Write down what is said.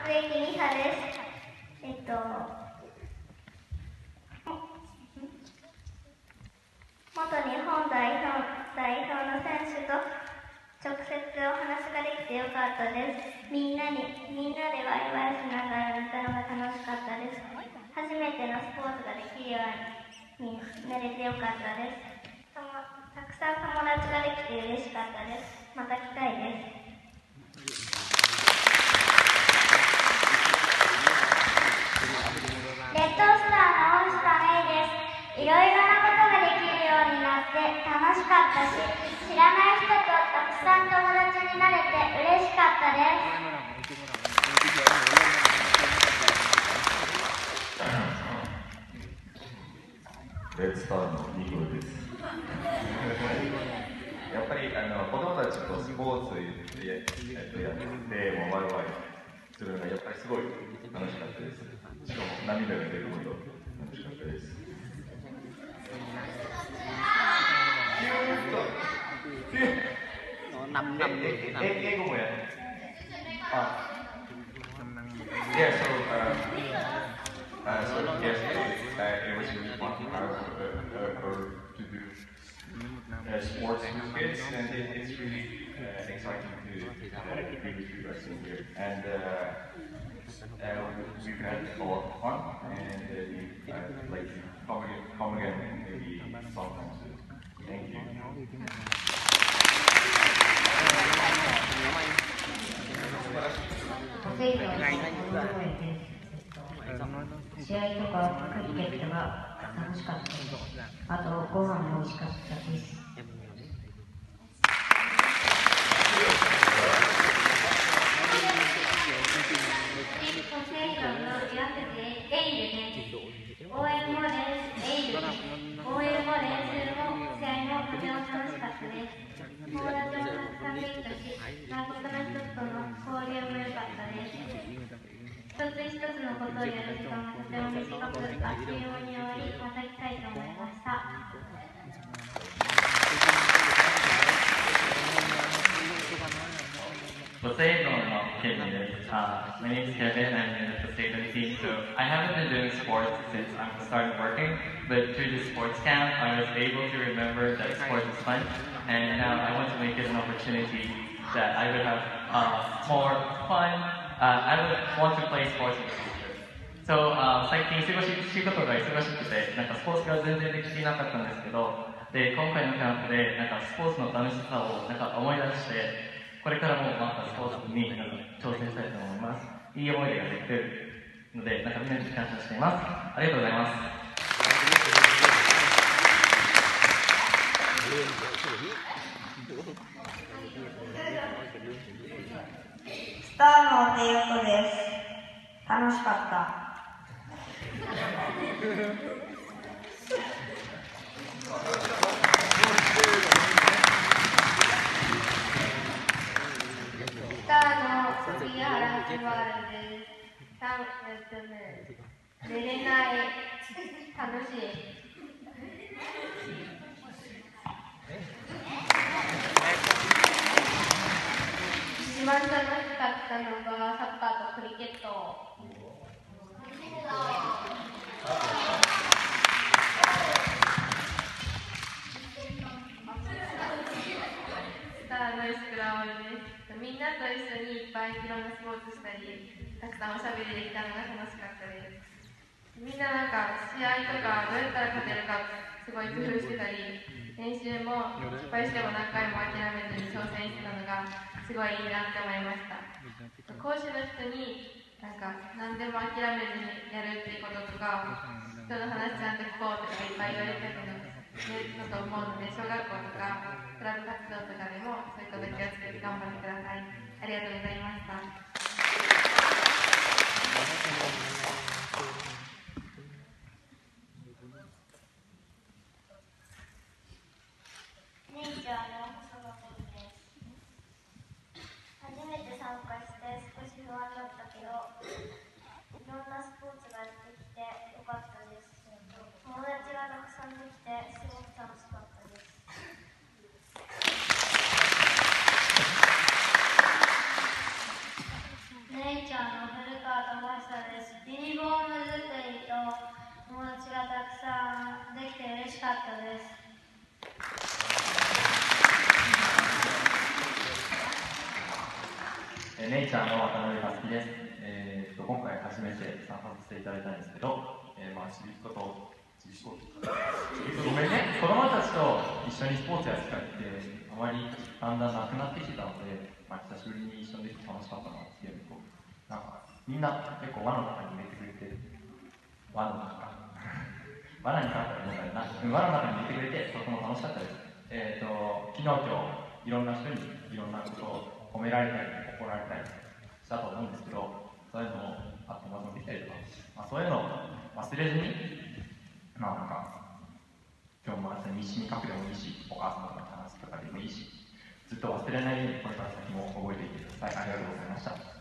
植木美沙です。元日本代表の選手と直接お話ができてよかったです。みんなでワイワイしながら歌うのが楽しかったです。初めてのスポーツができるようになれてよかったです。たくさん友達ができて嬉しかったです。また来たいです。レッドスターの大下芽衣です。いろいろなことができるようになって楽しかったし、知らない人とたくさん友達になれて嬉しかったです。 レッドスターのニコルです。やっぱり子供たちとスポーツやってもワイワイするのがやっぱりすごい楽しかったです。しかも涙が出るほど楽しかったです。英語もやる。Yeah, so yes, it was really fun to do sports with kids, and it's really exciting to be with you guys in here. And we've had a lot of fun, and we'd like to come again maybe sometime soon. Thank you. 試合とかクリケットが楽しかったです。あとご飯も美味しかったです。 応援も練習も試合もとても楽しかったです。友達もたくさんできたし、外国の人との交流も良かったです。一つ一つのことをやる時間がとても短く、あっという間に終わり、また来たいと思いました。 Poseidon Kevin is. My name is Kevin. I'm in the Poseidon team. So I haven't been doing sports since I started working, but through the sports camp, I was able to remember that sports is fun, and now I want to make it an opportunity that I would have more fun. I would want to play sports in the future. So 最近仕事が忙しくて、なんかスポーツが全然できていなかったんですけど、で今回のキャンプでなんかスポーツの楽しさをなんか思い出して。これからもまたスポーツに挑戦したいと思います。いい思い出ができているので、なんかみんなに感謝しています。ありがとうございます。 スターのテヨコです。楽しかった。 スターの杉原八丸です。寝れない、楽しい。一番楽しかったのがサッカーとクリケット。スターの石倉葵です。みんなと一緒にいっぱいいろんなスポーツしたり、たくさんおしゃべりできたのが楽しかったです。みんななんか試合とかどうやったら勝てるかすごい工夫してたり、練習も失敗しても何回も諦めずに挑戦してたのがすごいいいなって思いました。講師の人になんか何でも諦めずにやるっていうこととか、人の話ちゃんと聞こうとかいっぱい言われてるのと思うので、小学校とかクラブ活動とかでもそういうこと気をつけて頑張ってください。ありがとうございました。 ネイチャーの細野です。初めて参加して少し不安だったけど、いろんなスポーツができてよかったです。友達がたくさんできてすごく楽しかったです。ネイチャーの古川智久です。ユニフォーム作りと友達がたくさんできて嬉しかったです。 ネイチャーの渡辺和樹です。今回初めて参加させていただいたんですけど、ちびっ子とごめんね、子供たちと一緒にスポーツやる機会ってあまりだんだんなくなってきてたので、久しぶりに一緒にできて楽しかったなっていうのと、なんかみんな結構輪の中に入れてくれて、輪の中罠にかかったら問題な、輪の中に入れてくれてとても楽しかったです。昨日今日いろんな人にいろんなことを褒められたり怒られたりしたと思うんですけど、そういうのもあってまとめてきたりとか、そういうのを忘れずに、なんか今日も朝に日誌に書くでもいいし、お母様と話すとかでもいいし、ずっと忘れないようにこれから先も覚えていてください。ありがとうございました。